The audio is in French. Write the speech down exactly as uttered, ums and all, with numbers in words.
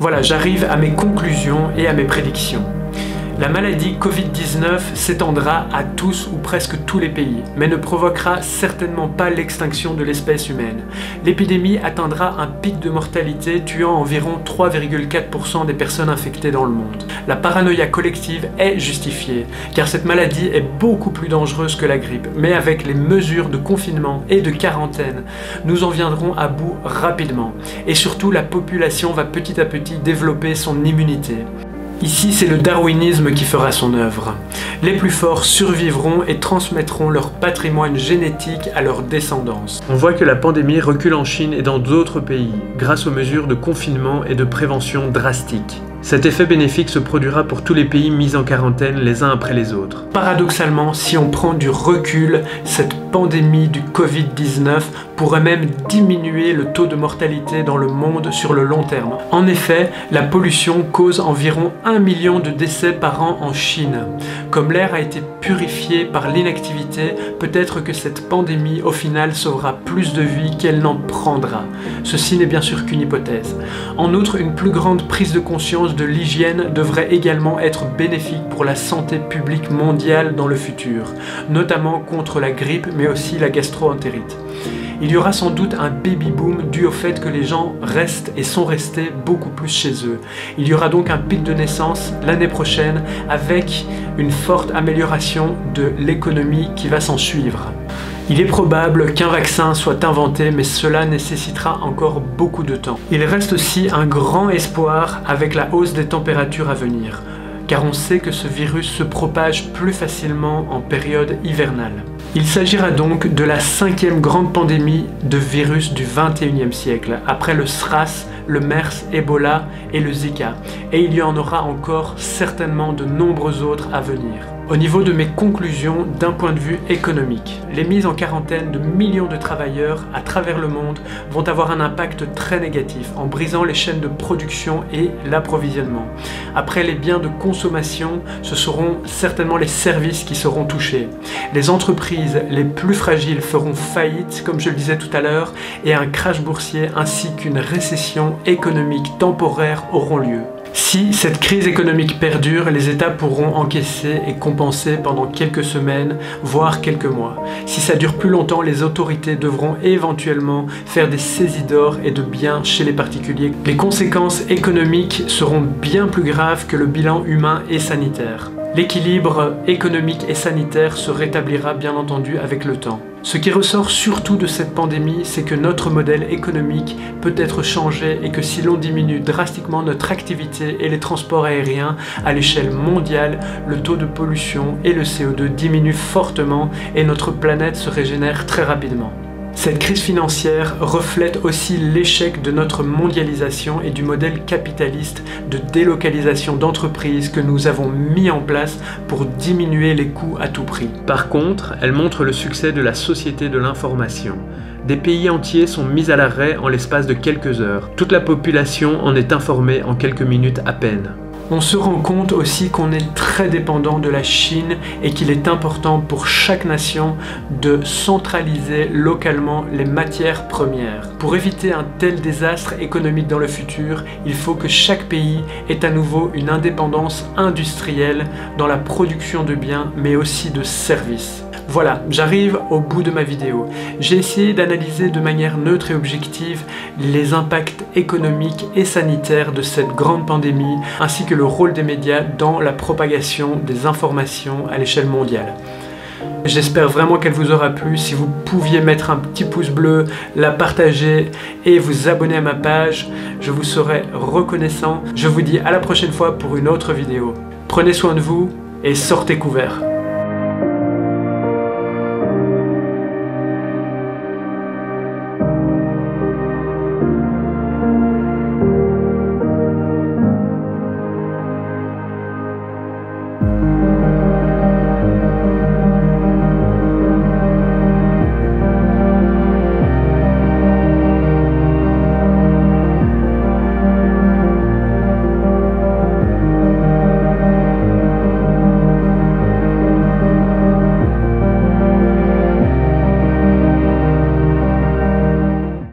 Voilà, j'arrive à mes conclusions et à mes prédictions. La maladie Covid dix-neuf s'étendra à tous ou presque tous les pays, mais ne provoquera certainement pas l'extinction de l'espèce humaine. L'épidémie atteindra un pic de mortalité tuant environ trois virgule quatre pour cent des personnes infectées dans le monde. La paranoïa collective est justifiée, car cette maladie est beaucoup plus dangereuse que la grippe, mais avec les mesures de confinement et de quarantaine, nous en viendrons à bout rapidement. Et surtout, la population va petit à petit développer son immunité. Ici, c'est le darwinisme qui fera son œuvre. Les plus forts survivront et transmettront leur patrimoine génétique à leur descendance. On voit que la pandémie recule en Chine et dans d'autres pays, grâce aux mesures de confinement et de prévention drastiques. Cet effet bénéfique se produira pour tous les pays mis en quarantaine les uns après les autres. Paradoxalement, si on prend du recul, cette pandémie du Covid dix-neuf pourrait même diminuer le taux de mortalité dans le monde sur le long terme. En effet, la pollution cause environ un million de décès par an en Chine. Comme l'air a été purifié par l'inactivité, peut-être que cette pandémie au final sauvera plus de vies qu'elle n'en prendra. Ceci n'est bien sûr qu'une hypothèse. En outre, une plus grande prise de conscience de l'hygiène devrait également être bénéfique pour la santé publique mondiale dans le futur, notamment contre la grippe mais aussi la gastro-entérite. Il y aura sans doute un baby-boom dû au fait que les gens restent et sont restés beaucoup plus chez eux. Il y aura donc un pic de naissance l'année prochaine avec une forte amélioration de l'économie qui va s'en suivre. Il est probable qu'un vaccin soit inventé, mais cela nécessitera encore beaucoup de temps. Il reste aussi un grand espoir avec la hausse des températures à venir, car on sait que ce virus se propage plus facilement en période hivernale. Il s'agira donc de la cinquième grande pandémie de virus du vingt et unième siècle, après le SRAS, le MERS, Ebola et le Zika, et il y en aura encore certainement de nombreux autres à venir. Au niveau de mes conclusions d'un point de vue économique, les mises en quarantaine de millions de travailleurs à travers le monde vont avoir un impact très négatif en brisant les chaînes de production et l'approvisionnement. Après les biens de consommation, ce seront certainement les services qui seront touchés. Les entreprises les plus fragiles feront faillite, comme je le disais tout à l'heure, et un crash boursier ainsi qu'une récession économique temporaire auront lieu. Si cette crise économique perdure, les États pourront encaisser et compenser pendant quelques semaines, voire quelques mois. Si ça dure plus longtemps, les autorités devront éventuellement faire des saisies d'or et de biens chez les particuliers. Les conséquences économiques seront bien plus graves que le bilan humain et sanitaire. L'équilibre économique et sanitaire se rétablira bien entendu avec le temps. Ce qui ressort surtout de cette pandémie, c'est que notre modèle économique peut être changé et que si l'on diminue drastiquement notre activité et les transports aériens à l'échelle mondiale, le taux de pollution et le C O deux diminuent fortement et notre planète se régénère très rapidement. Cette crise financière reflète aussi l'échec de notre mondialisation et du modèle capitaliste de délocalisation d'entreprises que nous avons mis en place pour diminuer les coûts à tout prix. Par contre, elle montre le succès de la société de l'information. Des pays entiers sont mis à l'arrêt en l'espace de quelques heures. Toute la population en est informée en quelques minutes à peine. On se rend compte aussi qu'on est très dépendant de la Chine et qu'il est important pour chaque nation de centraliser localement les matières premières. Pour éviter un tel désastre économique dans le futur, il faut que chaque pays ait à nouveau une indépendance industrielle dans la production de biens mais aussi de services. Voilà, j'arrive au bout de ma vidéo. J'ai essayé d'analyser de manière neutre et objective les impacts économiques et sanitaires de cette grande pandémie, ainsi que le rôle des médias dans la propagation des informations à l'échelle mondiale. J'espère vraiment qu'elle vous aura plu. Si vous pouviez mettre un petit pouce bleu, la partager et vous abonner à ma page, je vous serai reconnaissant. Je vous dis à la prochaine fois pour une autre vidéo. Prenez soin de vous et sortez couverts.